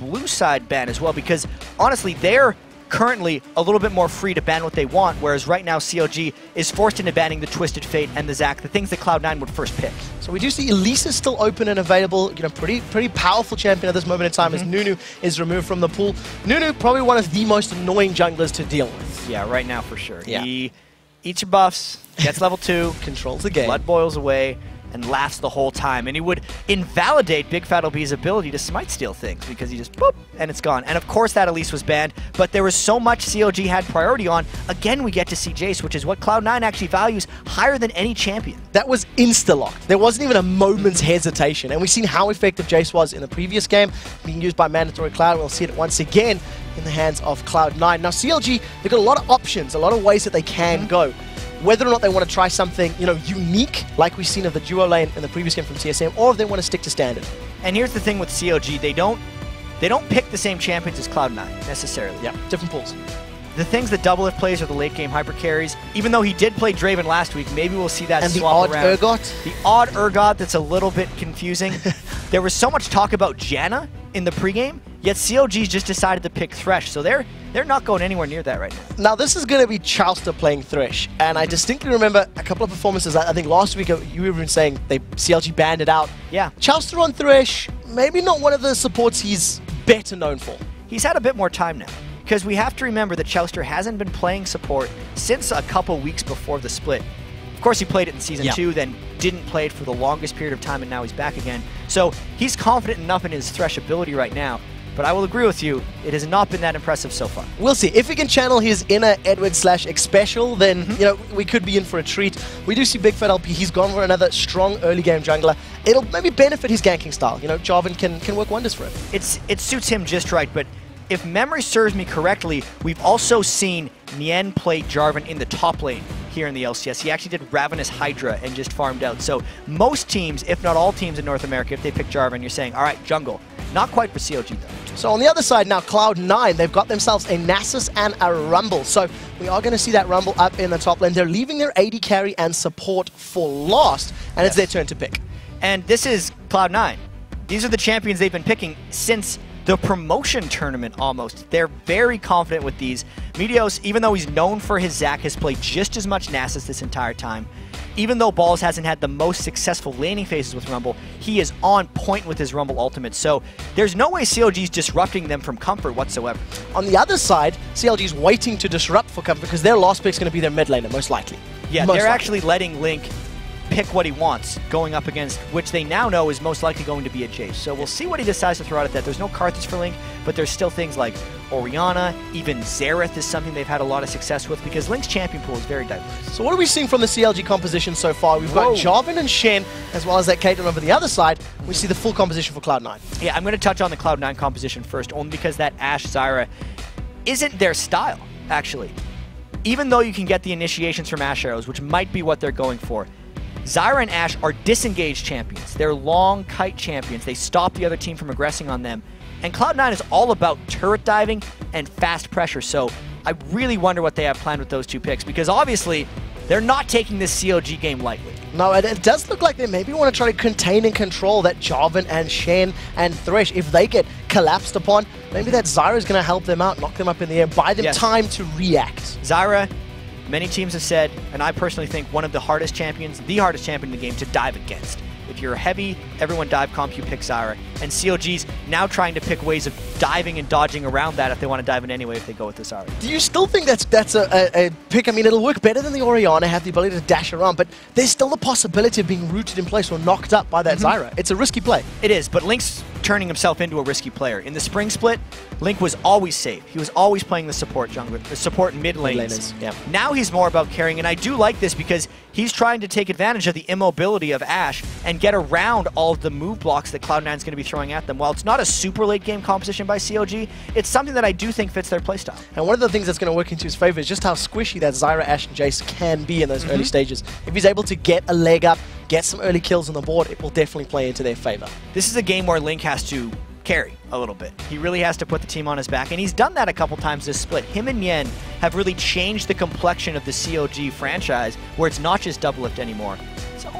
blue side ban as well, because honestly, they're currently a little bit more free to ban what they want, whereas right now CLG is forced into banning the Twisted Fate and the Zac, the things that Cloud9 would first pick. So we do see Elise is still open and available, you know, pretty powerful champion at this moment in time as Nunu is removed from the pool. Nunu, probably one of the most annoying junglers to deal with. Yeah, right now for sure. Yeah. He eats your buffs, gets level 2, controls the game, blood boils away, and laughs the whole time. And he would invalidate bigfatlp's ability to smite steal things because he just boop, and it's gone. And of course that Elise was banned, but there was so much CLG had priority on. Again, we get to see Jace, which is what Cloud9 actually values higher than any champion. That was insta-locked. There wasn't even a moment's hesitation. And we've seen how effective Jace was in the previous game, being used by Mandatory Cloud. We'll see it once again in the hands of Cloud9. Now CLG, they've got a lot of options, a lot of ways that they can go. Whether or not they want to try something, you know, unique, like we've seen of the duo lane in the previous game from TSM, or if they want to stick to standard. And here's the thing with CLG, they don't pick the same champions as Cloud9, necessarily. Yeah, different pools. The things that Doublelift plays are the late game hyper carries. Even though he did play Draven last week, maybe we'll see that swap around. And the odd Urgot. The odd Urgot that's a little bit confusing. There was so much talk about Janna in the pregame, yet CLG's just decided to pick Thresh, so they're not going anywhere near that right now. Now this is going to be Chauster playing Thresh, and I distinctly remember a couple of performances. I think last week you were even saying CLG banned it out. Yeah. Chauster on Thresh, maybe not one of the supports he's better known for. He's had a bit more time now, because we have to remember that Chauster hasn't been playing support since a couple weeks before the split. Of course, he played it in Season 2, then didn't play it for the longest period of time, and now he's back again. So he's confident enough in his Thresh ability right now, but I will agree with you, it has not been that impressive so far. We'll see. If he can channel his inner Edward/X special, then you know we could be in for a treat. We do see bigfatlp, he's gone for another strong early game jungler. It'll maybe benefit his ganking style. You know, Jarvan can work wonders for him. It suits him just right, but if memory serves me correctly, we've also seen Nien play Jarvan in the top lane here in the LCS. He actually did Ravenous Hydra and just farmed out. So most teams, if not all teams in North America, if they pick Jarvan, you're saying, all right, jungle. Not quite for CLG though. So on the other side now, Cloud9, they've got themselves a Nasus and a Rumble. So we are going to see that Rumble up in the top lane. They're leaving their AD carry and support for last, and it's their turn to pick. And this is Cloud9. These are the champions they've been picking since the promotion tournament almost. They're very confident with these. Meteos, even though he's known for his Zac, has played just as much Nasus this entire time. Even though Balls hasn't had the most successful laning phases with Rumble, he is on point with his Rumble ultimate. So there's no way CLG's disrupting them from comfort whatsoever. On the other side, CLG's waiting to disrupt for comfort because their last pick's going to be their mid laner, most likely. Yeah, they're actually letting Link pick what he wants going up against, which they now know is most likely going to be a Jace. So we'll see what he decides to throw out at that. There's no Karthus for Link, but there's still things like Orianna, even Xerath is something they've had a lot of success with because Link's champion pool is very diverse. So what are we seeing from the CLG composition so far? We've got Jarvan and Shen, as well as that Caitlyn over the other side. We see the full composition for Cloud9. Yeah, I'm going to touch on the Cloud9 composition first, only because that Ashe Zyra isn't their style, actually. Even though you can get the initiations from Ashe arrows, which might be what they're going for, Zyra and Ashe are disengaged champions. They're long kite champions. They stop the other team from aggressing on them. And Cloud9 is all about turret diving and fast pressure. So I really wonder what they have planned with those two picks, because obviously they're not taking this CLG game lightly. No, it does look like they maybe want to try to contain and control that Jarvan and Shen and Thresh. If they get collapsed upon, maybe that Zyra is going to help them out, knock them up in the air, buy them time to react. Zyra, many teams have said, and I personally think one of the hardest champions, the hardest champion in the game to dive against. If you're a heavy, everyone dive comp, you pick Zyra. And CLG's now trying to pick ways of diving and dodging around that if they want to dive in anyway if they go with this Zyra. Do you still think that's a pick? I mean, it'll work better than the Orianna, have the ability to dash around, but there's still the possibility of being rooted in place or knocked up by that Zyra. It's a risky play. It is, but Link's turning himself into a risky player. In the spring split, Link was always safe. He was always playing the support jungler, the support mid lanes. Yeah. Now he's more about carrying, and I do like this because he's trying to take advantage of the immobility of Ashe and get around all of the move blocks that Cloud9 is going to be throwing at them. While it's not a super late game composition by CLG, it's something that I do think fits their playstyle. And one of the things that's going to work into his favor is just how squishy that Zyra, Ashe, and Jace can be in those early stages. If he's able to get a leg up, get some early kills on the board, it will definitely play into their favor. This is a game where Link has to carry a little bit. He really has to put the team on his back, and he's done that a couple times this split. Him and Nien have really changed the complexion of the CLG franchise, where it's not just Doublelift anymore. It's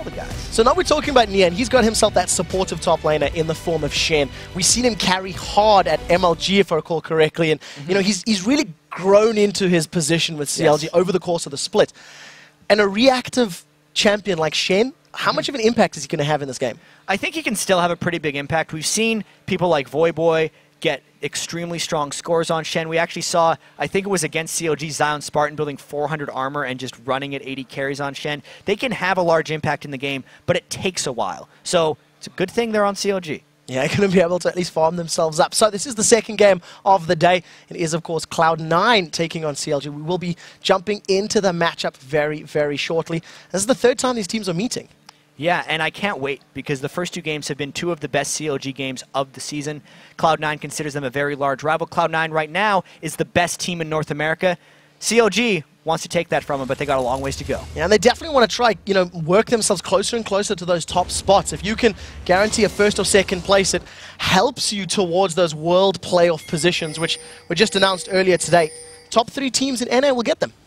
the guys. So now we're talking about Nien. He's got himself that supportive top laner in the form of Shen. We've seen him carry hard at MLG, if I recall correctly, and you know he's really grown into his position with CLG over the course of the split. And a reactive champion like Shen, how much of an impact is he going to have in this game? I think he can still have a pretty big impact. We've seen people like Voyboy get extremely strong scores on Shen. We actually saw, I think it was against CLG, Zion Spartan building 400 armor and just running at 80 carries on Shen. They can have a large impact in the game, but it takes a while. So it's a good thing they're on CLG. Yeah, going to be able to at least farm themselves up. So this is the second game of the day. It is, of course, Cloud9 taking on CLG. We will be jumping into the matchup very, very shortly. This is the third time these teams are meeting. Yeah, and I can't wait because the first two games have been two of the best CLG games of the season. Cloud9 considers them a very large rival. Cloud9 right now is the best team in North America. CLG wants to take that from them, but they got a long ways to go. Yeah, and they definitely want to try, work themselves closer and closer to those top spots. If you can guarantee a first or second place, it helps you towards those world playoff positions, which were just announced earlier today. Top 3 teams in NA will get them.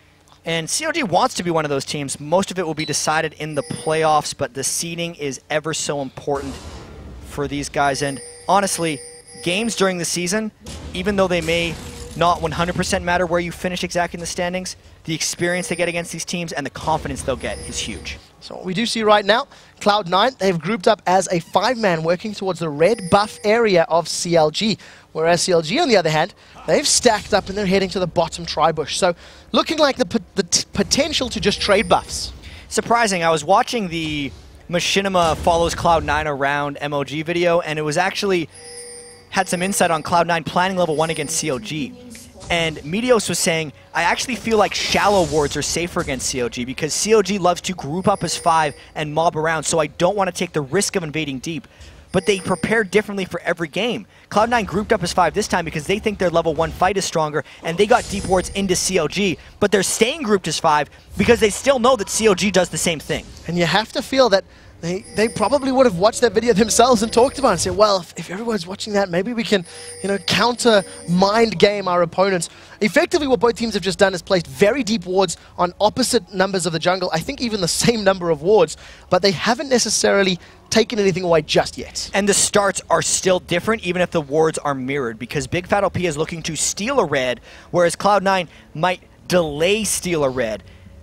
And CLG wants to be one of those teams. Most of it will be decided in the playoffs, but the seeding is ever so important for these guys. And honestly, games during the season, even though they may not 100% matter where you finish exactly in the standings, the experience they get against these teams and the confidence they'll get is huge. So what we do see right now, Cloud9, they've grouped up as a 5-man working towards the red buff area of CLG. Whereas CLG, on the other hand, they've stacked up and they're heading to the bottom tri-bush. So looking like the potential to just trade buffs. Surprising, I was watching the Machinima follows Cloud9 around MLG video, and it was actually had some insight on Cloud9 planning level 1 against CLG. And Meteos was saying, I actually feel like shallow wards are safer against CLG because CLG loves to group up as 5 and mob around, so I don't want to take the risk of invading deep. But they prepare differently for every game. Cloud9 grouped up as 5 this time because they think their level 1 fight is stronger, and they got deep wards into CLG, but they're staying grouped as 5 because they still know that CLG does the same thing. And you have to feel that they probably would have watched that video themselves and talked about it and said, well, if everyone's watching that, maybe we can, counter mind game our opponents. Effectively, what both teams have just done is placed very deep wards on opposite numbers of the jungle. I think even the same number of wards, but they haven't necessarily taken anything away just yet. And the starts are still different, even if the wards are mirrored, because bigfatlp is looking to steal a red, whereas Cloud9 might delay steal a red.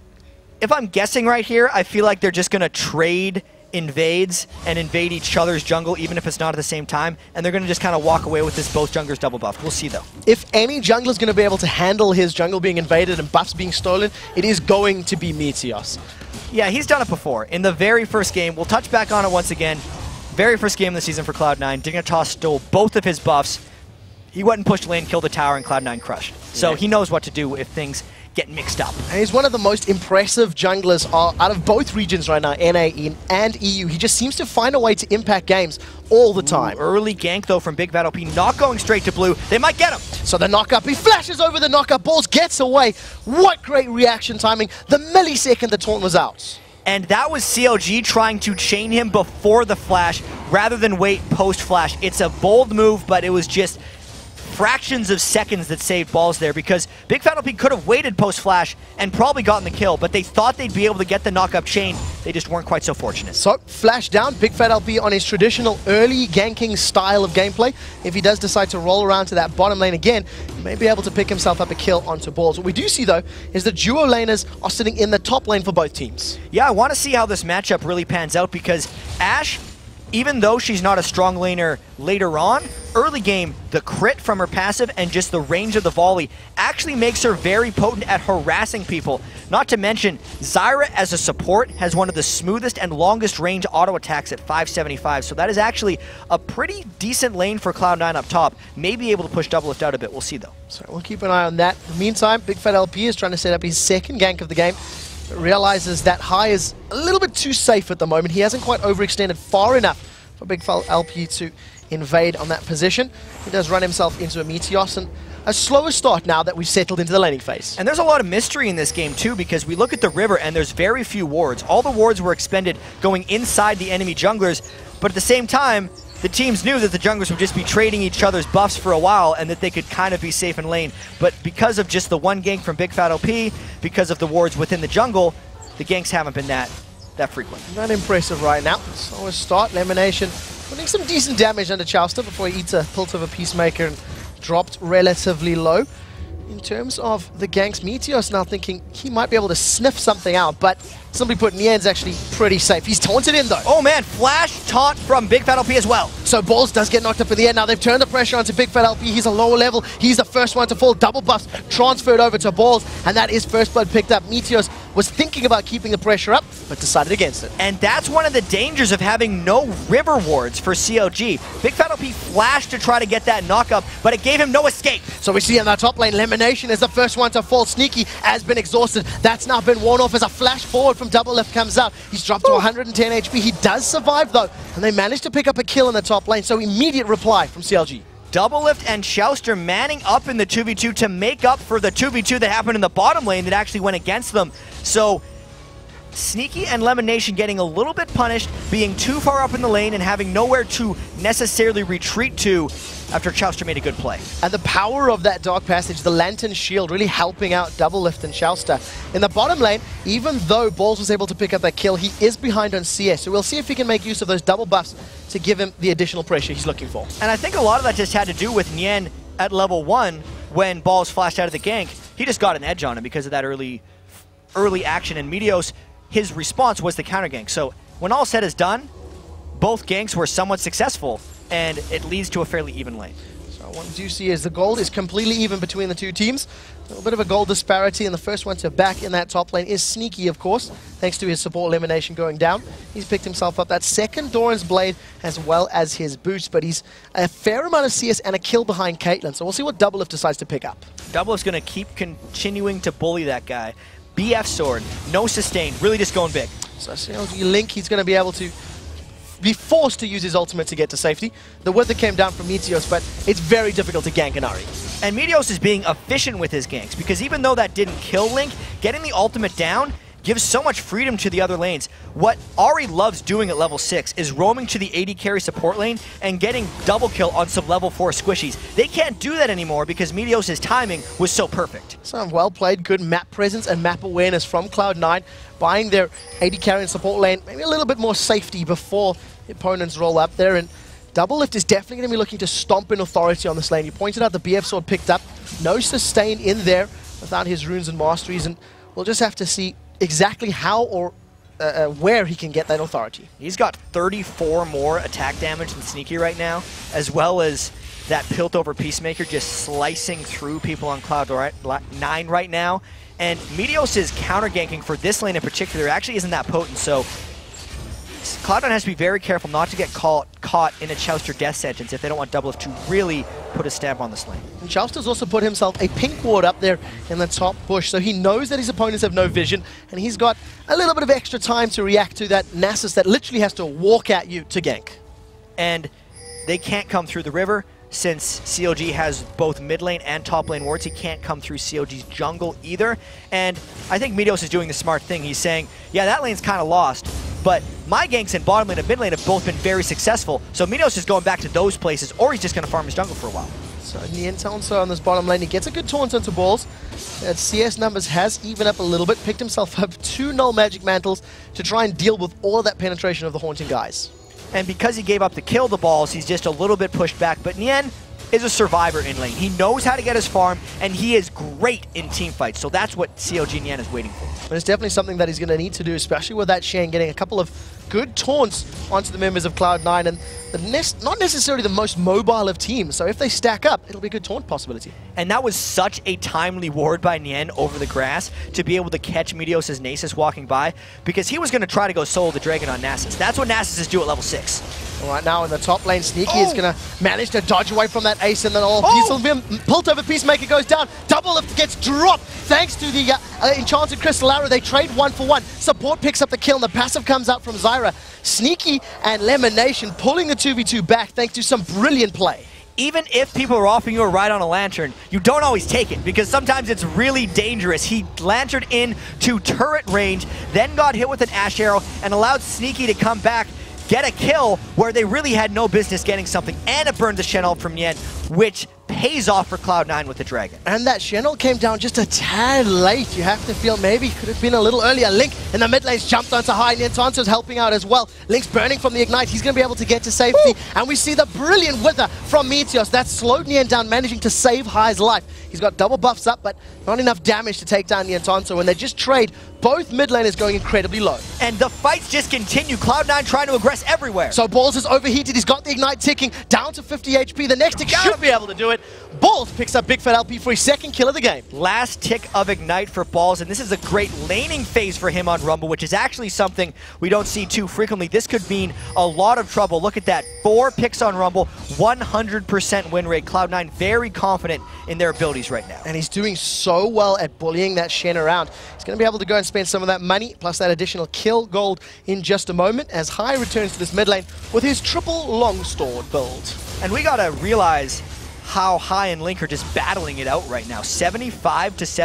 If I'm guessing right here, I feel like they're just going to trade invades and invade each other's jungle, even if it's not at the same time, and they're going to just kind of walk away with this both junglers double buff. We'll see, though. If any jungler is going to be able to handle his jungle being invaded and buffs being stolen, it is going to be Meteos. Yeah, he's done it before. In the very first game, we'll touch back on it once again. Very first game of the season for Cloud9, Nientonsoh stole both of his buffs. He went and pushed lane, killed the tower, and Cloud9 crushed. So he knows what to do if things get mixed up. And he's one of the most impressive junglers out of both regions right now, NA and EU. He just seems to find a way to impact games all the time. Early gank, though, from bigfatlp, not going straight to blue. They might get him. So the knock-up, he flashes over the knock-up, balls, gets away. What great reaction timing. The millisecond the taunt was out. And that was CLG trying to chain him before the flash rather than wait post-flash. It's a bold move, but it was just fractions of seconds that saved balls there because bigfatlp could have waited post-flash and probably gotten the kill, but they thought they'd be able to get the knock-up chain. They just weren't quite so fortunate. So, flash down, bigfatlp on his traditional early ganking style of gameplay. If he does decide to roll around to that bottom lane again, he may be able to pick himself up a kill onto balls. What we do see, though, is the duo laners are sitting in the top lane for both teams. Yeah, I want to see how this matchup really pans out because Ashe, even though she's not a strong laner later on, early game, the crit from her passive and just the range of the volley actually makes her very potent at harassing people. Not to mention, Zyra as a support has one of the smoothest and longest range auto attacks at 575, so that is actually a pretty decent lane for Cloud9 up top. Maybe able to push Doublelift out a bit, we'll see though. So we'll keep an eye on that. In the meantime, bigfatlp is trying to set up his second gank of the game. Realizes that high is a little bit too safe at the moment. He hasn't quite overextended far enough for bigfatlp to invade on that position. He does run himself into a Meteos, and a slower start now that we've settled into the laning phase. And there's a lot of mystery in this game too, because we look at the river and there's very few wards. All the wards were expended going inside the enemy junglers, but at the same time, the teams knew that the junglers would just be trading each other's buffs for a while and that they could kind of be safe in lane. But because of just the one gank from bigfatlp, because of the wards within the jungle, the ganks haven't been that that frequent. Not impressive right now. So a start, LemonNation putting some decent damage under Chauster before he eats a Pilt of a Peacemaker and dropped relatively low. In terms of the ganks, Meteos now thinking he might be able to sniff something out, but simply put, Nien's actually pretty safe. He's taunted in though. Oh man, flash taunt from bigfatlp as well. So Balls does get knocked up in the air. Now they've turned the pressure onto bigfatlp. He's a lower level. He's the first one to fall. Double buffs transferred over to Balls, and that is first blood picked up. Meteos was thinking about keeping the pressure up, but decided against it. And that's one of the dangers of having no river wards for CLG. bigfatlp flashed to try to get that knockup, but it gave him no escape. So we see in that top lane, LemonNation is the first one to fall. Sneaky has been exhausted. That's now been worn off as a flash forward from Doublelift comes out. He's dropped to 110 HP. He does survive though, and they managed to pick up a kill in the top lane, so immediate reply from CLG. Doublelift and Chauster manning up in the 2v2 to make up for the 2v2 that happened in the bottom lane that actually went against them. So Sneaky and LemonNation getting a little bit punished, being too far up in the lane and having nowhere to necessarily retreat to after Chauster made a good play. And the power of that Dark Passage, the Lantern Shield, really helping out Doublelift and Chauster. In the bottom lane, even though Balls was able to pick up that kill, he is behind on CS. So we'll see if he can make use of those double buffs to give him the additional pressure he's looking for. And I think a lot of that just had to do with Nien at level 1 when Balls flashed out of the gank. He just got an edge on him because of that early action, and Meteos, his response was the counter gank. So when all said is done, both ganks were somewhat successful, and it leads to a fairly even lane. So what we do see is the gold is completely even between the two teams. A little bit of a gold disparity, and the first one to back in that top lane is Sneaky, of course, thanks to his support LemonNation going down. He's picked himself up that second Doran's Blade as well as his boost, but he's a fair amount of CS and a kill behind Caitlyn, so we'll see what Doublelift decides to pick up. Doublelift's going to keep continuing to bully that guy. BF sword, no sustain, really just going big. So CLG Link, he's going to be able to be forced to use his ultimate to get to safety. The Wither came down from Meteos, but it's very difficult to gank an Ahri. And Meteos is being efficient with his ganks, because even though that didn't kill Link, getting the ultimate down gives so much freedom to the other lanes. What Ahri loves doing at level 6 is roaming to the AD carry support lane and getting double kill on some level 4 squishies. They can't do that anymore because Meteos' timing was so perfect. So well played, good map presence and map awareness from Cloud9, buying their AD carry and support lane, maybe a little bit more safety before the opponents roll up there. And Doublelift is definitely going to be looking to stomp in authority on this lane. You pointed out the BF sword picked up, no sustain in there without his runes and masteries, and we'll just have to see exactly how or where he can get that authority. He's got 34 more attack damage than Sneaky right now, as well as that Pilt over Peacemaker just slicing through people on Cloud9 right now. And Meteos' counter ganking for this lane in particular actually isn't that potent, so Cloud9 has to be very careful not to get caught in a Chauster death sentence if they don't want Doublelift to really put a stamp on this lane. And Chauster's also put himself a pink ward up there in the top bush, so he knows that his opponents have no vision, and he's got a little bit of extra time to react to that Nasus that literally has to walk at you to gank. And they can't come through the river. Since CLG has both mid lane and top lane wards, he can't come through CLG's jungle either. And I think Meteos is doing the smart thing. He's saying, yeah, that lane's kind of lost, but my ganks in bottom lane and mid lane have both been very successful. So Meteos is going back to those places, or he's just going to farm his jungle for a while. So Nientonsoh on this bottom lane, he gets a good taunt onto Balls. That CS numbers has evened up a little bit, picked himself up 2 null magic mantles to try and deal with all of that penetration of the haunting guys. And because he gave up the kill the Balls, he's just a little bit pushed back. But Nien is a survivor in lane. He knows how to get his farm, and he is great in team fights. So that's what CLG Nien is waiting for. But it's definitely something that he's going to need to do, especially with that Shen getting a couple of good taunts onto the members of Cloud9, and not necessarily the most mobile of teams. So if they stack up, it'll be a good taunt possibility. And that was such a timely ward by Nien over the grass to be able to catch Meteos' Nasus walking by, because he was going to try to go solo the Dragon on Nasus. That's what Nasus do at level 6. Right now in the top lane, Sneaky is going to manage to dodge away from that ace, and then Pilt over Peacemaker goes down. Doublelift gets dropped thanks to the Enchanted Crystal Arrow. They trade 1-for-1. Support picks up the kill, and the passive comes out from Zyra. Sneaky and LemonNation pulling the 2v2 back thanks to some brilliant play. Even if people are offering you a ride on a lantern, you don't always take it, because sometimes it's really dangerous. He lanterned in to turret range, then got hit with an Ash Arrow, and allowed Sneaky to come back, get a kill where they really had no business getting something, and it burned the Shen ult from Nien, which pays off for Cloud9 with the Dragon. And that Shenol came down just a tad late. You have to feel maybe could have been a little earlier. Link in the mid lane's jumped onto high. Nientonsoh's helping out as well. Link's burning from the Ignite. He's going to be able to get to safety. Ooh. And we see the brilliant wither from Meteos. That slowed Nien down, managing to save High's life. He's got double buffs up, but not enough damage to take down Nientonsoh. When they just trade, both mid laners going incredibly low. And the fights just continue. Cloud9 trying to aggress everywhere. So Balls is overheated. He's got the Ignite ticking down to 50 HP. The next tick should be able to do it. Balls picks up bigfatlp for his second kill of the game. Last tick of Ignite for Balls, and this is a great laning phase for him on Rumble, which is actually something we don't see too frequently. This could mean a lot of trouble. Look at that. 4 picks on Rumble, 100% win rate. Cloud9 very confident in their abilities right now. And he's doing so well at bullying that Shen around. He's going to be able to go and spend some of that money, plus that additional kill gold in just a moment, as High returns to this mid lane with his triple longsword build. And we got to realize how High and Link are just battling it out right now. 75 to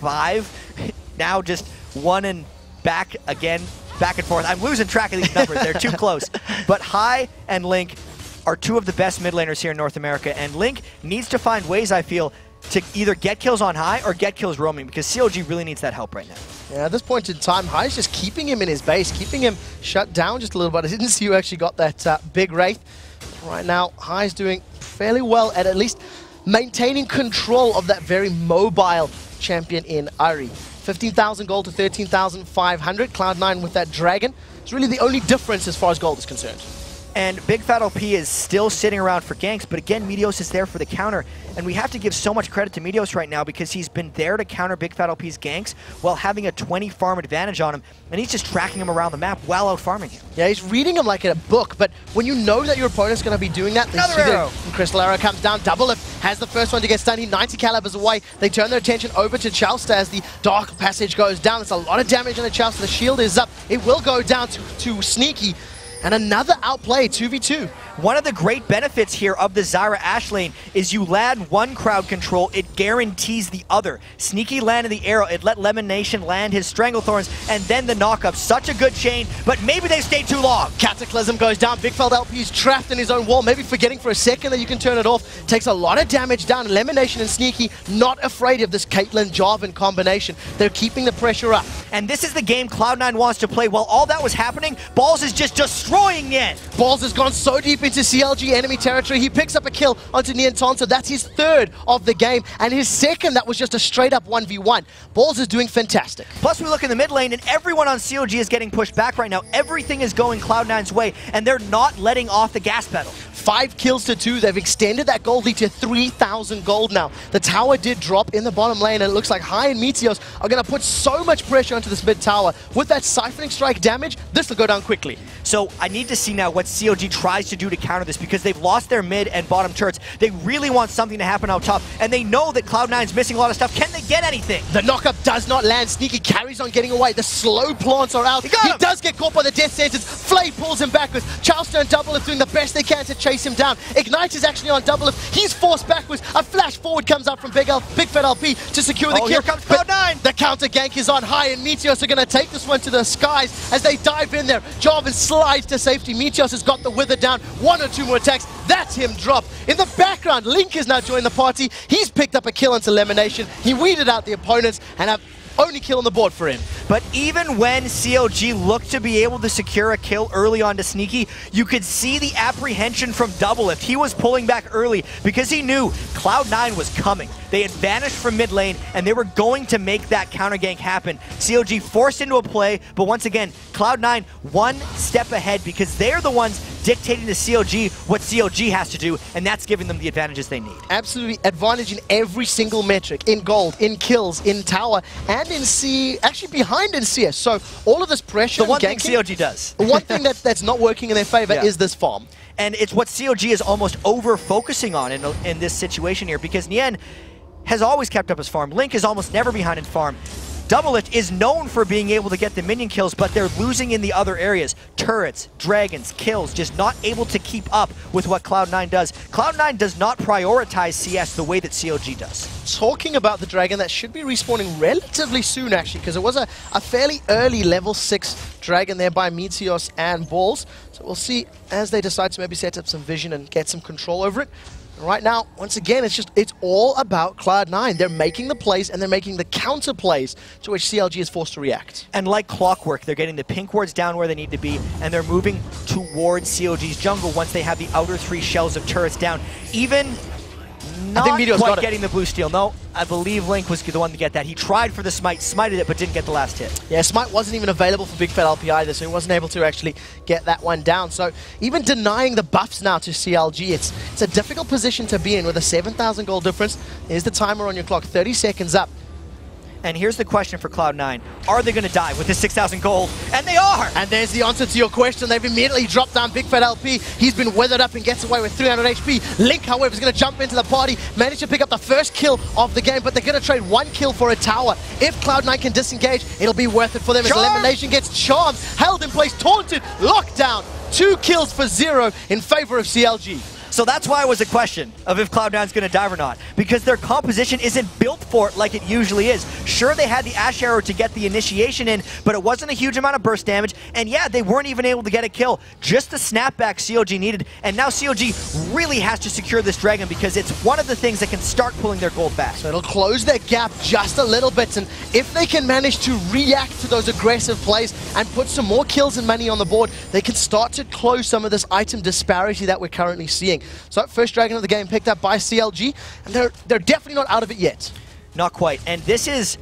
75. Now just one and back again, back and forth. I'm losing track of these numbers. They're too close. But High and Link are two of the best mid laners here in North America. And Link needs to find ways, I feel, to either get kills on High or get kills roaming, because CLG really needs that help right now. Yeah, at this point in time, High's just keeping him in his base, keeping him shut down just a little bit. I didn't see who actually got that big Wraith. Right now, High's doing fairly well at least maintaining control of that very mobile champion in Ari. 15,000 gold to 13,500. Cloud9 with that Dragon. It's really the only difference as far as gold is concerned. And bigfatlp is still sitting around for ganks, but again, Meteos is there for the counter. And we have to give so much credit to Meteos right now because he's been there to counter bigfatlp's ganks while having a 20 farm advantage on him, and he's just tracking him around the map while out farming him. Yeah, he's reading him like in a book, but when you know that your opponent's going to be doing that, another arrow. Crystal Arrow comes down, Doublelift has the first one to get stunned, he 90 calibers away. They turn their attention over to Chauster as the Dark Passage goes down. It's a lot of damage on the Chauster, the shield is up. It will go down to Sneaky. And another outplay, 2v2. One of the great benefits here of the Zyra Ashe lane is you land one crowd control, it guarantees the other. Sneaky landed the arrow, it let LemonNation land his Stranglethorns, and then the knockup. Such a good chain, but maybe they stayed too long. Cataclysm goes down, bigfatlp is trapped in his own wall, maybe forgetting for a second that you can turn it off. Takes a lot of damage down. LemonNation and Sneaky not afraid of this Caitlyn-Jarvan combination. They're keeping the pressure up. And this is the game Cloud9 wants to play. While all that was happening, Balls is just destroying it. Balls has gone so deep into CLG enemy territory. He picks up a kill onto Nientonsoh. That's his third of the game. And his second, that was just a straight up 1v1. Balls is doing fantastic. Plus, we look in the mid lane, and everyone on CLG is getting pushed back right now. Everything is going Cloud9's way, and they're not letting off the gas pedal. 5 kills to 2. They've extended that gold lead to 3,000 gold now. The tower did drop in the bottom lane, and it looks like High and Meteos are going to put so much pressure onto this mid tower. With that siphoning strike damage, this will go down quickly. So I need to see now what CLG tries to do to counter this, because they've lost their mid and bottom turrets. They really want something to happen out top, and they know that Cloud9's missing a lot of stuff. Can they get anything? The knockup does not land. Sneaky carries on getting away. The slow plants are out. He does get caught by the death sentence. Flay pulls him backwards. Chauster and Doublelift doing the best they can to chase him down. Ignite is actually on Doublelift. He's forced backwards. A flash forward comes out from bigfatlp to secure the kill. Here comes Cloud9. The counter gank is on High, and Meteos are going to take this one to the skies as they dive in there. Jarvan slides to safety. Meteos has got the wither down. 1 or 2 more attacks. That's him drop. In the background, Link has now joined the party. He's picked up a kill onto LemonNation. He weeded out the opponents and have only kill on the board for him. But even when CLG looked to be able to secure a kill early on to Sneaky, you could see the apprehension from Doublelift. He was pulling back early because he knew Cloud9 was coming. They had vanished from mid lane, and they were going to make that counter gank happen. CLG forced into a play, but once again, Cloud9 one step ahead because they're the ones dictating to CLG what CLG has to do, and that's giving them the advantages they need. Absolutely advantage in every single metric, in gold, in kills, in tower, and in C, actually behind in CS. So all of this pressure, the one thing ganking, CLG does. one thing that's not working in their favor is this farm. And it's what CLG is almost over-focusing on in this situation here, because Nien has always kept up his farm. Link is almost never behind in farm. Doublelift is known for being able to get the minion kills, but they're losing in the other areas. Turrets, dragons, kills, just not able to keep up with what Cloud9 does. Cloud9 does not prioritize CS the way that CLG does. Talking about the dragon, that should be respawning relatively soon, actually, because it was a fairly early level 6 dragon there by Meteos and Balls. So we'll see as they decide to maybe set up some vision and get some control over it. Right now, once again, it's all about Cloud9. They're making the plays and they're making the counter plays to which CLG is forced to react. And like clockwork, they're getting the pink wards down where they need to be, and they're moving towards CLG's jungle once they have the outer 3 shells of turrets down. Even not quite getting the blue steel. No, I believe Link was the one to get that. He tried for the smite, smited it, but didn't get the last hit. Yeah, smite wasn't even available for bigfatlp either, so he wasn't able to actually get that one down. So even denying the buffs now to CLG, it's a difficult position to be in with a 7,000 gold difference. Here's the timer on your clock, 30 seconds up. And here's the question for Cloud9. Are they going to die with this 6,000 gold? And they are! And there's the answer to your question. They've immediately dropped down bigfatlp. He's been weathered up and gets away with 300 HP. Link, however, is going to jump into the party, manage to pick up the first kill of the game, but they're going to trade 1 kill for a tower. If Cloud9 can disengage, it'll be worth it for them as LemonNation gets charmed, held in place, taunted, locked down. 2 kills for 0 in favor of CLG. So that's why it was a question of if Cloud9's going to dive or not, because their composition isn't built for it like it usually is. Sure, they had the Ash Arrow to get the initiation in, but it wasn't a huge amount of burst damage, and yeah, they weren't even able to get a kill. Just the snapback CLG needed, and now CLG really has to secure this dragon because it's one of the things that can start pulling their gold back. So it'll close their gap just a little bit, and if they can manage to react to those aggressive plays and put some more kills and money on the board, they can start to close some of this item disparity that we're currently seeing. So first dragon of the game picked up by CLG, and they're definitely not out of it yet. Not quite. And this is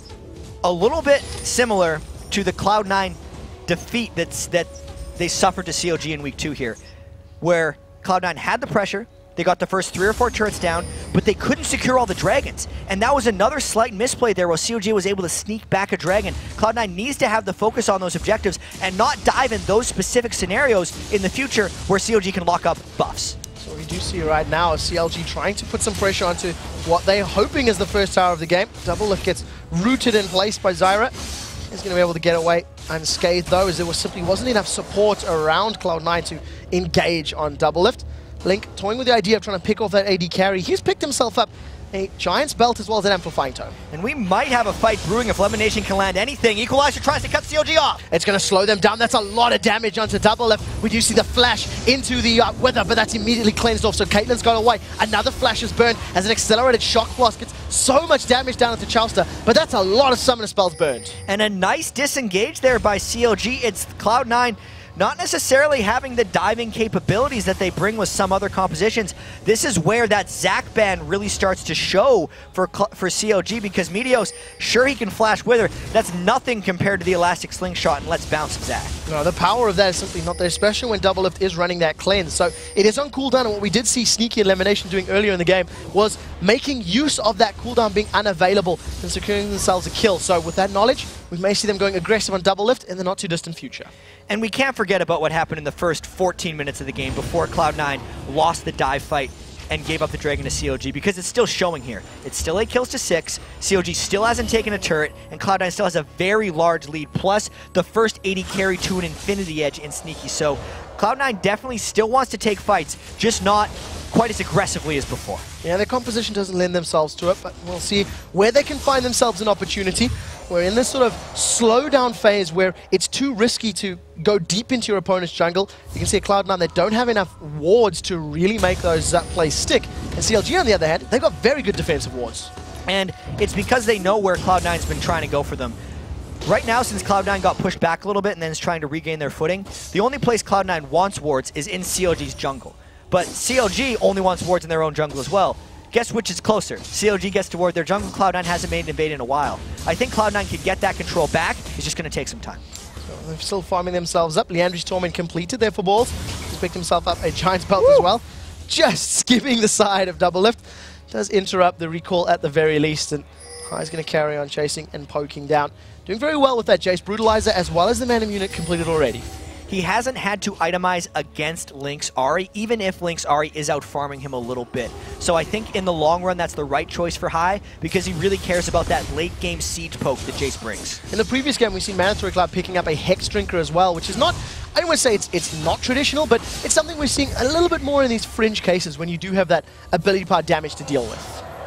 a little bit similar to the Cloud9 defeat that they suffered to CLG in week 2 here, where Cloud9 had the pressure, they got the first 3 or 4 turrets down, but they couldn't secure all the dragons. And that was another slight misplay there where CLG was able to sneak back a dragon. Cloud9 needs to have the focus on those objectives and not dive in those specific scenarios in the future where CLG can lock up buffs. So we do see right now is CLG trying to put some pressure onto what they're hoping is the first tower of the game. Doublelift gets rooted in place by Zyra. He's going to be able to get away unscathed though, as there simply wasn't enough support around Cloud9 to engage on Doublelift. Link toying with the idea of trying to pick off that AD carry. He's picked himself up a Giant's Belt as well as an Amplifying Tome. And we might have a fight brewing if LemonNation can land anything. Equalizer tries to cut CLG off. It's going to slow them down. That's a lot of damage onto Doublelift. We do see the flash into the wither, but that's immediately cleansed off, so Caitlyn's got away. Another flash is burned as an accelerated shock blast gets so much damage down into Chauster, but that's a lot of summoner spells burned. And a nice disengage there by CLG. It's Cloud9 not necessarily having the diving capabilities that they bring with some other compositions. This is where that Zac ban really starts to show for CLG, because Meteos, sure he can flash Wither, that's nothing compared to the Elastic Slingshot and Let's Bounce Zac. No, the power of that is simply not there, especially when Doublelift is running that cleanse. So it is on cooldown, and what we did see Sneaky and LemonNation doing earlier in the game was making use of that cooldown being unavailable and securing themselves a kill. So with that knowledge, we may see them going aggressive on Doublelift in the not too distant future. And we can't forget about what happened in the first 14 minutes of the game before Cloud9 lost the dive fight and gave up the dragon to CLG, because it's still showing here. It's still 8 kills to 6, CLG still hasn't taken a turret, and Cloud9 still has a very large lead, plus the first 80 carry to an infinity edge in Sneaky. So Cloud9 definitely still wants to take fights, just not quite as aggressively as before. Yeah, their composition doesn't lend themselves to it, but we'll see where they can find themselves an opportunity. We're in this sort of slow down phase where it's too risky to go deep into your opponent's jungle. You can see at Cloud9 they don't have enough wards to really make those plays stick. And CLG, on the other hand, they've got very good defensive wards. And it's because they know where Cloud9's been trying to go for them. Right now, since Cloud9 got pushed back a little bit and then is trying to regain their footing, the only place Cloud9 wants wards is in CLG's jungle. But CLG only wants wards in their own jungle as well. Guess which is closer? CLG gets to ward their jungle. Cloud9 hasn't made an invade in a while. I think Cloud9 can get that control back. It's just going to take some time. So they're still farming themselves up. Leandry's Torment completed there for balls. He's picked himself up a Giant's Belt as well. Just skipping the side of Doublelift. Does interrupt the recall at the very least. And High's going to carry on chasing and poking down. Doing very well with that Jace Brutalizer, as well as the Manum unit completed already. He hasn't had to itemize against Link's Ahri, even if Link's Ahri is out farming him a little bit. So I think in the long run, that's the right choice for High, because he really cares about that late game siege poke that Jace brings. In the previous game, we've seen Mandatory Cloud picking up a Hex Drinker as well, which is not, I don't want to say it's not traditional, but it's something we're seeing a little bit more in these fringe cases when you do have that ability part damage to deal with.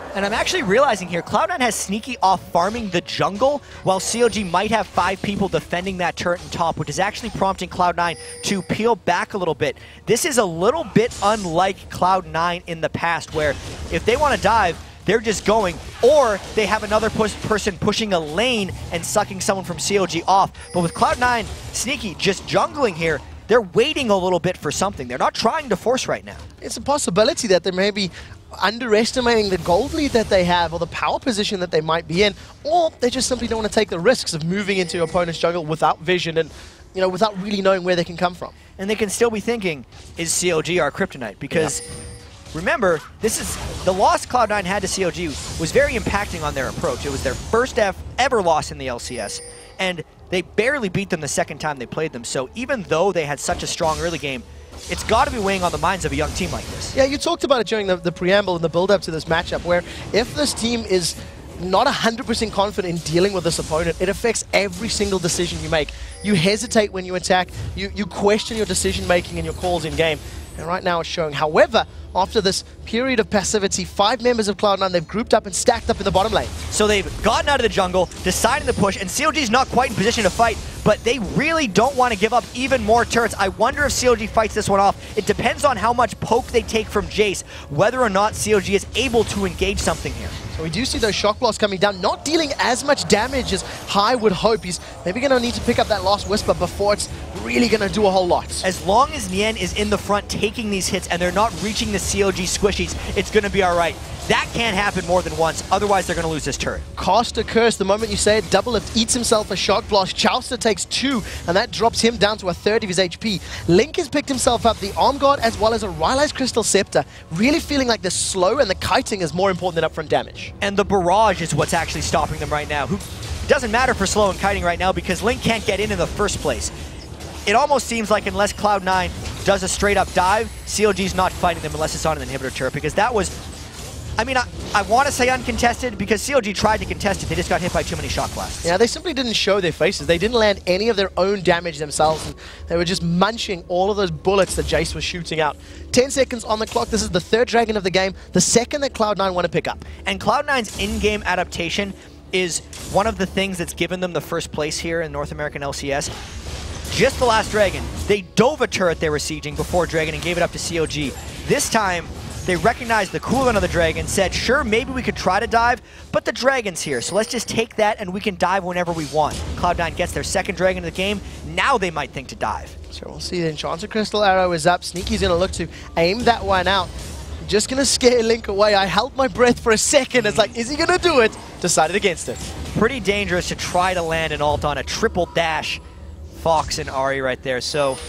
And I'm actually realizing here, Cloud9 has Sneaky off farming the jungle, while CLG might have 5 people defending that turret on top, which is actually prompting Cloud9 to peel back a little bit. This is a little bit unlike Cloud9 in the past, where if they want to dive, they're just going, or they have another person pushing a lane and sucking someone from CLG off. But with Cloud9, Sneaky just jungling here, they're waiting a little bit for something. They're not trying to force right now. It's a possibility that they may be underestimating the gold lead that they have or the power position that they might be in, or they just simply don't want to take the risks of moving into your opponent's jungle without vision and, you know, without really knowing where they can come from. And they can still be thinking, is CLG our kryptonite? Because remember, this is the loss Cloud9 had to CLG was very impacting on their approach. It was their first ever loss in the LCS, and they barely beat them the second time they played them. So even though they had such a strong early game, it's got to be weighing on the minds of a young team like this. Yeah, you talked about it during the preamble and the build-up to this matchup, where if this team is not 100% confident in dealing with this opponent, it affects every single decision you make. You hesitate when you attack, you question your decision-making and your calls in-game, and right now it's showing. However, after this period of passivity, 5 members of Cloud9, they've grouped up and stacked up in the bottom lane. So they've gotten out of the jungle, decided to push, and CLG's not quite in position to fight, but they really don't want to give up even more turrets. I wonder if CLG fights this one off. It depends on how much poke they take from Jace, whether or not CLG is able to engage something here. So we do see those shock blasts coming down, not dealing as much damage as High would hope. He's maybe going to need to pick up that last Whisper before it's really going to do a whole lot. As long as Nien is in the front taking these hits and they're not reaching the CLG squishies, it's going to be all right. That can't happen more than once, otherwise they're going to lose this turret. Chauster curse, the moment you say it, Doublelift eats himself a shock blast. Chauster takes 2, and that drops him down to a third of his HP. Link has picked himself up the Arm Guard as well as a Rylai's Crystal Scepter, really feeling like the slow and the kiting is more important than upfront damage. And the barrage is what's actually stopping them right now. It doesn't matter for slow and kiting right now because Link can't get in the first place. It almost seems like unless Cloud9 does a straight up dive, CLG's not fighting them unless it's on an inhibitor turret, because that was, I mean, I want to say uncontested because CLG tried to contest it. They just got hit by too many shock blasts. Yeah, they simply didn't show their faces. They didn't land any of their own damage themselves, and they were just munching all of those bullets that Jace was shooting out. 10 seconds on the clock. This is the 3rd dragon of the game, the second that Cloud9 want to pick up. And Cloud9's in-game adaptation is one of the things that's given them the first place here in North American LCS. Just the last dragon, they dove a turret they were sieging before dragon and gave it up to CLG. This time, they recognized the cooldown of the dragon, said, sure, maybe we could try to dive, but the dragon's here, so let's just take that and we can dive whenever we want. Cloud9 gets their 2nd dragon of the game, now they might think to dive. So we'll see the Enchanted Crystal Arrow is up. Sneaky's going to look to aim that one out. Just going to scare Link away. I held my breath for a second. It's like, is he going to do it? Decided against it. Pretty dangerous to try to land an ult on a triple dash. Fox and Ahri right there, so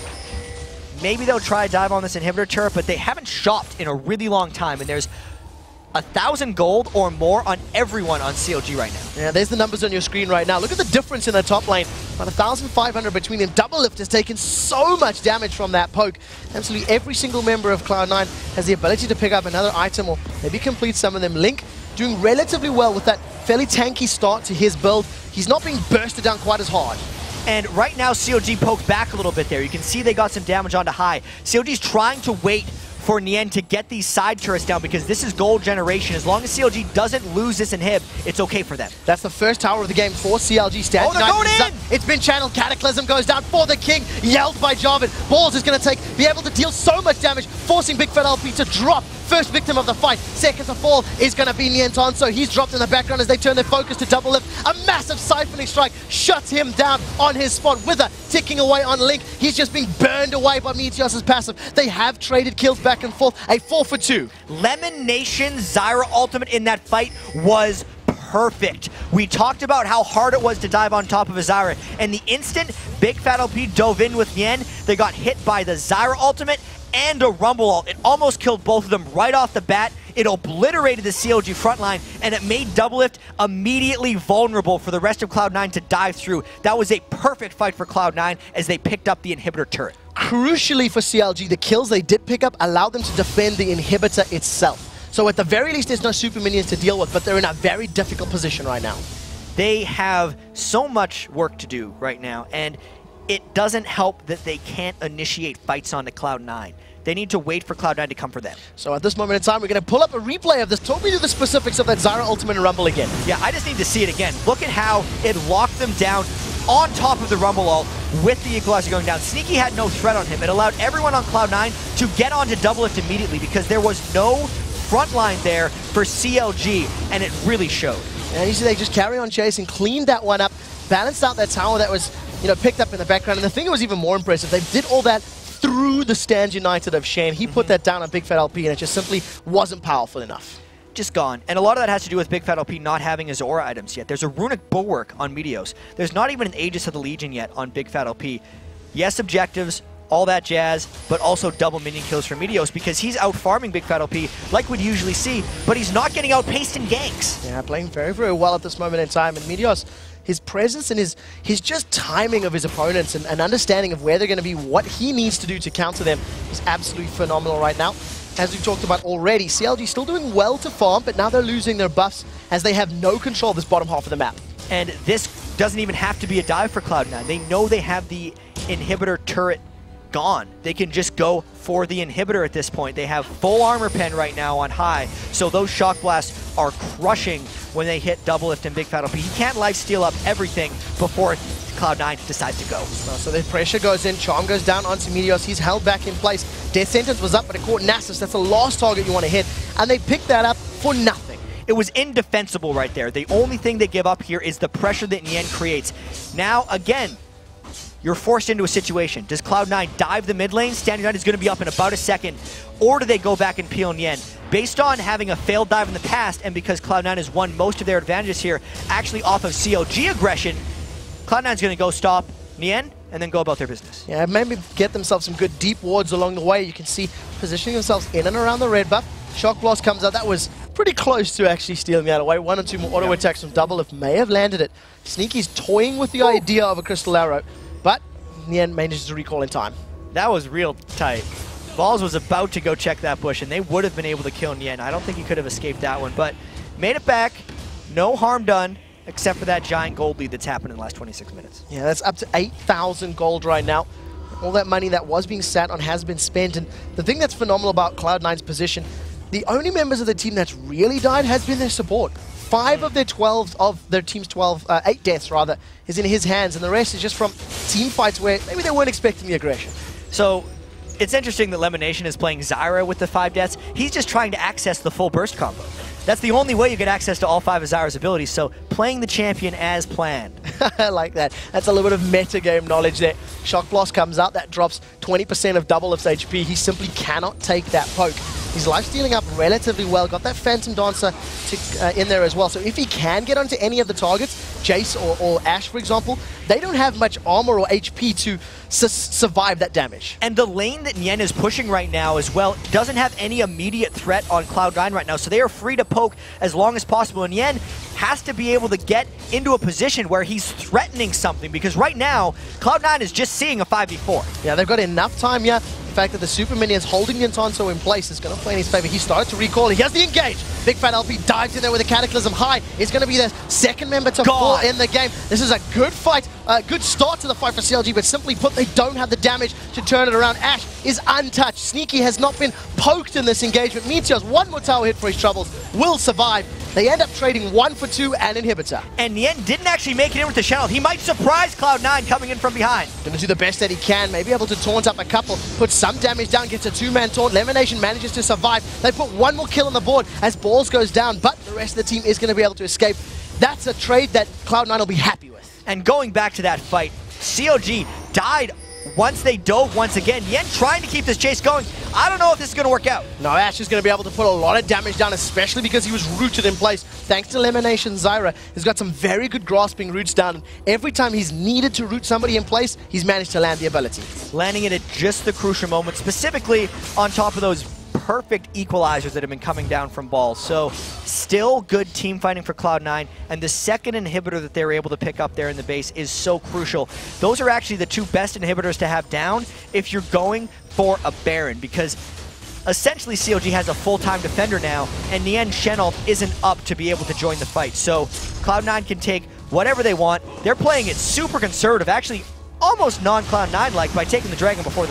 maybe they'll try to dive on this inhibitor turret, but they haven't shopped in a really long time, and there's 1,000 gold or more on everyone on CLG right now. Yeah, there's the numbers on your screen right now. Look at the difference in the top lane. About 1,500 between them. Doublelift has taken so much damage from that poke. Absolutely every single member of Cloud9 has the ability to pick up another item or maybe complete some of them. Link doing relatively well with that fairly tanky start to his build. He's not being bursted down quite as hard. And right now, CLG poked back a little bit there. You can see they got some damage onto High. CLG's trying to wait for Nien to get these side turrets down because this is gold generation. As long as CLG doesn't lose this inhib, it's okay for them. That's the first tower of the game for CLG. Oh, they're going in! It's been channeled. Cataclysm goes down for the king. Yelled by Jarvan. Balls is going to be able to deal so much damage, forcing bigfatlp to drop. First victim of the fight. Second to fall is going to be Nientonsoh. He's dropped in the background as they turn their focus to Doublelift. A massive siphoning strike shuts him down on his spot. Wither ticking away on Link. He's just being burned away by Meteos' passive. They have traded kills back and forth. A 4-for-2. LemonNation Zyra ultimate in that fight was perfect. We talked about how hard it was to dive on top of a Zyra, and the instant bigfatlp dove in with Nien, they got hit by the Zyra ultimate and a Rumble ult. It almost killed both of them right off the bat. It obliterated the CLG frontline, and it made Doublelift immediately vulnerable for the rest of Cloud9 to dive through. That was a perfect fight for Cloud9 as they picked up the inhibitor turret. Crucially for CLG, the kills they did pick up allowed them to defend the inhibitor itself. So at the very least, there's no super minions to deal with, but they're in a very difficult position right now. They have so much work to do right now, and it doesn't help that they can't initiate fights onto Cloud9. They need to wait for Cloud9 to come for them. So at this moment in time, we're going to pull up a replay of this. Talk me through the specifics of that Zyra ultimate and Rumble again. Yeah, I just need to see it again. Look at how it locked them down on top of the Rumble ult with the Equalizer going down. Sneaky had no threat on him. It allowed everyone on Cloud9 to get onto Doublelift immediately because there was no front line there for CLG, and it really showed. And you see they just carry on chasing, cleaned that one up, balanced out that tower that was, picked up in the background. And the thing that was even more impressive, they did all that through the Stand United of Shane. He put that down on bigfatlp, and it just simply wasn't powerful enough. Just gone. And a lot of that has to do with bigfatlp not having his aura items yet. There's a runic bulwark on Meteos. There's not even an Aegis of the Legion yet on bigfatlp. Yes, objectives, all that jazz, but also double minion kills for Meteos because he's out farming bigfatlp like we'd usually see, but he's not getting outpaced in ganks. Yeah, playing very, very well at this moment in time. And Meteos, his presence and his just timing of his opponents and understanding of where they're going to be, what he needs to do to counter them is absolutely phenomenal right now. As we talked about already, CLG still doing well to farm, but now they're losing their buffs as they have no control of this bottom half of the map. And this doesn't even have to be a dive for Cloud9. They know they have the inhibitor turret gone. They can just go for the inhibitor at this point. They have full armor pen right now on high, so those shock blasts are crushing when they hit Doublelift and bigfatlp. He can't lifesteal up everything before Cloud9 decides to go. So the pressure goes in, Charm goes down onto Meteos, he's held back in place. Death Sentence was up, but it caught Nasus. That's the last target you want to hit, and they picked that up for nothing. It was indefensible right there. The only thing they give up here is the pressure that Nien creates. Now, again, you're forced into a situation. Does Cloud9 dive the mid lane? Stand United is going to be up in about a second. Or do they go back and peel Nien? Based on having a failed dive in the past, and because Cloud9 has won most of their advantages here, actually off of CLG aggression, Cloud9 is going to go stop Nien and then go about their business. Yeah, maybe get themselves some good deep wards along the way. You can see positioning themselves in and around the red buff. Shock Blast comes out. That was pretty close to actually stealing that away. 1 or 2 more auto attacks from Doublelift may have landed it. Sneaky's toying with the idea of a Crystal Arrow, but Nien manages to recall in time. That was real tight. Balls was about to go check that bush, and they would have been able to kill Nien. I don't think he could have escaped that one, but made it back. No harm done, except for that giant gold lead that's happened in the last 26 minutes. Yeah, that's up to 8,000 gold right now. All that money that was being sat on has been spent, and the thing that's phenomenal about Cloud9's position, the only members of the team that's really died has been their support. 5 of their 12, of their team's 12, 8 deaths rather, is in his hands, and the rest is just from team fights where maybe they weren't expecting the aggression. So it's interesting that LemonNation is playing Zyra with the 5 deaths. He's just trying to access the full burst combo. That's the only way you get access to all 5 of Zyra's abilities, so playing the champion as planned. I like that. That's a little bit of metagame knowledge there. Shock Blast comes out, that drops 20% of Doublelift's HP. He simply cannot take that poke. He's lifestealing up relatively well, got that Phantom Dancer in there as well. So if he can get onto any of the targets, Jace or Ashe for example, they don't have much armor or HP to survive that damage. And the lane that Nien is pushing right now as well doesn't have any immediate threat on Cloud9 right now, so they are free to poke as long as possible. And Nien has to be able to get into a position where he's threatening something, because right now, Cloud9 is just seeing a 5v4. Yeah, they've got enough time here. The fact that the super minions holding Nientonsoh in place is going to play in his favor. He started to recall. He has the engage. bigfatlp dives in there with a Cataclysm high. It's going to be the second member to fall in the game. This is a good fight, a good start to the fight for CLG, but simply put, they don't have the damage to turn it around. Ashe is untouched. Sneaky has not been poked in this engagement. Meteos, one more tower hit for his troubles, will survive. They end up trading 1 for 2 and inhibitor. And Nien didn't actually make it in with the channel. He might surprise Cloud9 coming in from behind. Going to do the best that he can, maybe able to taunt up a couple, put some damage down, gets a 2-man taunt. LemonNation manages to survive. They put 1 more kill on the board as Balls goes down, but the rest of the team is going to be able to escape. That's a trade that Cloud9 will be happy with. And going back to that fight, CLG died once they dove once again. Nien trying to keep this chase going. I don't know if this is going to work out. No, Ashe is going to be able to put a lot of damage down, especially because he was rooted in place. Thanks to LemonNation, Zyra has got some very good grasping roots down. And every time he's needed to root somebody in place, he's managed to land the ability. Landing it at just the crucial moment, specifically on top of those perfect equalizers that have been coming down from Balls. So still good team fighting for Cloud9, and the second inhibitor that they were able to pick up there in the base is so crucial. Those are actually the 2 best inhibitors to have down if you're going for a Baron, because essentially CLG has a full-time defender now, and Nien Shenolf isn't up to be able to join the fight. So Cloud9 can take whatever they want. They're playing it super conservative, actually almost non-Cloud9-like, by taking the Dragon before the Baron.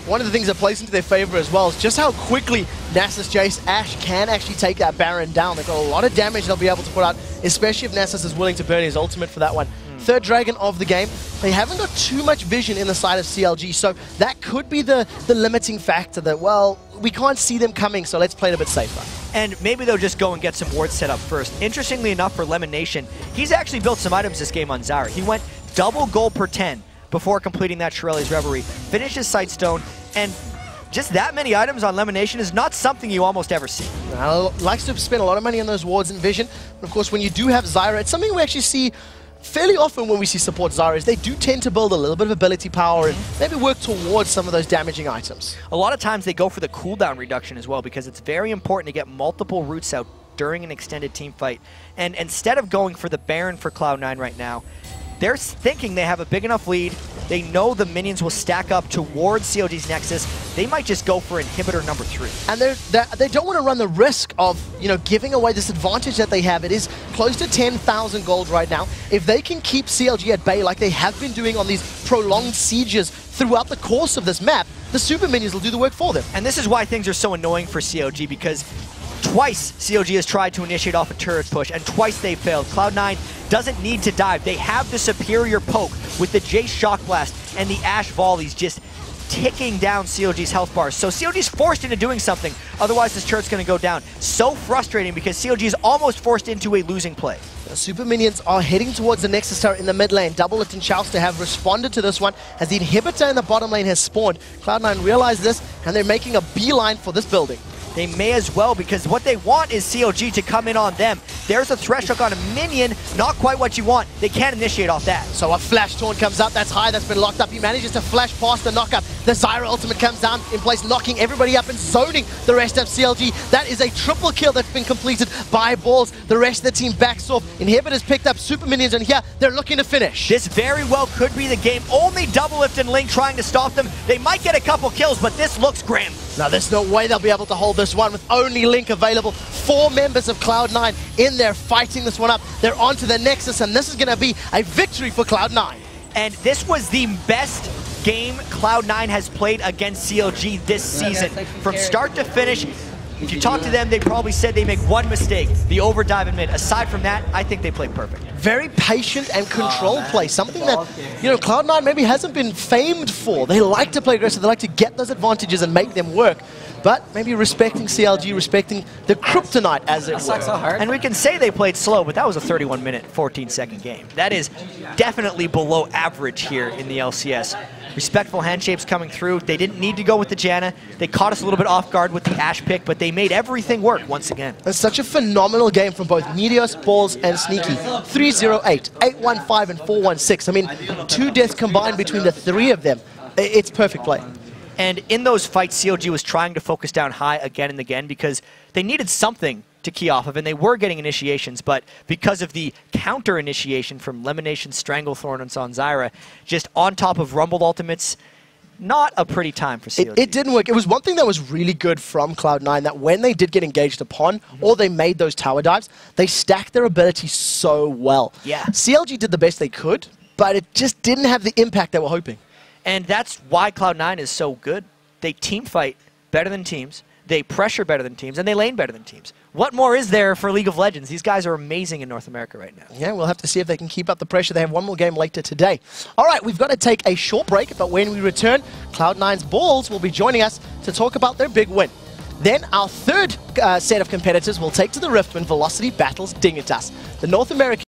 one of the things that plays into their favor as well is just how quickly Nasus, Jace, Ashe can actually take that Baron down. They've got a lot of damage they'll be able to put out, especially if Nasus is willing to burn his ultimate for that one. Third Dragon of the game. They haven't got too much vision in the side of CLG, so that could be the limiting factor that, well, we can't see them coming, so let's play it a bit safer. And maybe they'll just go and get some wards set up first. Interestingly enough for LemonNation, he's actually built some items this game on Zyra. He went double gold per 10 before completing that Shirelli's Reverie, finished his Sightstone, and just that many items on LemonNation is not something you almost ever see. Likes to spend a lot of money on those wards and vision. But of course, when you do have Zyra, it's something we actually see fairly often when we see support Zyras. They do tend to build a little bit of ability power and maybe work towards some of those damaging items. A lot of times they go for the cooldown reduction as well, because it's very important to get multiple roots out during an extended team fight. And instead of going for the Baron for Cloud9 right now, they're thinking they have a big enough lead. They know the minions will stack up towards CLG's Nexus. They might just go for inhibitor number 3. And they don't want to run the risk of, you know, giving away this advantage that they have. It is close to 10,000 gold right now. If they can keep CLG at bay like they have been doing on these prolonged sieges throughout the course of this map, the super minions will do the work for them. And this is why things are so annoying for CLG, because twice CLG has tried to initiate off a turret push, and twice they failed. Cloud9 doesn't need to dive. They have the superior poke with the Jace Shock Blast and the Ashe volleys just ticking down CLG's health bars. So CLG's forced into doing something, otherwise this turret's going to go down. So frustrating because CLG is almost forced into a losing play. The super minions are heading towards the Nexus turret in the mid lane. Doublelift and Chauster have responded to this one as the inhibitor in the bottom lane has spawned. Cloud9 realize this and they're making a beeline for this building. They may as well, because what they want is CLG to come in on them. There's a thresh hook on a minion, not quite what you want. They can't initiate off that. So a flash taunt comes up, that's high, that's been locked up. He manages to flash past the knockup. The Zyra ultimate comes down in place, knocking everybody up and zoning the rest of CLG. That is a triple kill that's been completed by Balls. The rest of the team backs off. Inhibitors picked up super minions, and here they're looking to finish. This very well could be the game. Only Doublelift and Ling trying to stop them. They might get a couple kills, but this looks grim. Now, there's no way they'll be able to hold this one with only Link available. 4 members of Cloud9 in there fighting this one up. They're onto the Nexus, and this is going to be a victory for Cloud9. And this was the best game Cloud9 has played against CLG this season. From start to finish, if you talk to them, they probably said they make one mistake, the overdive in mid. Aside from that, I think they played perfect. Very patient and controlled play, something that, you know, Cloud9 maybe hasn't been famed for. They like to play aggressive, they like to get those advantages and make them work. But maybe respecting CLG, respecting the kryptonite, as it were. And we can say they played slow, but that was a 31-minute, 14-second game. That is definitely below average here in the LCS. Respectful handshapes coming through. They didn't need to go with the Janna. They caught us a little bit off guard with the Ashe pick, but they made everything work once again. It's such a phenomenal game from both Meteos, Balls, and Sneaky. 308, 815, and 416. I mean, 2 deaths combined between the 3 of them. It's perfect play. And in those fights, CLG was trying to focus down high again and again because they needed something to key off of, and they were getting initiations, but because of the counter initiation from LemonNation's Stranglethorn on Zyra, just on top of Rumbled ultimates, not a pretty time for CLG. It didn't work. It was one thing that was really good from Cloud9, that when they did get engaged upon, or they made those tower dives, they stacked their ability so well. Yeah. CLG did the best they could, but it just didn't have the impact they were hoping. And that's why Cloud9 is so good. They team fight better than teams, they pressure better than teams, and they lane better than teams. What more is there for League of Legends? These guys are amazing in North America right now. Yeah, we'll have to see if they can keep up the pressure. They have one more game later today. All right, we've got to take a short break, but when we return, Cloud9's Balls will be joining us to talk about their big win. Then our third set of competitors will take to the Rift when Velocity battles Dignitas. The North American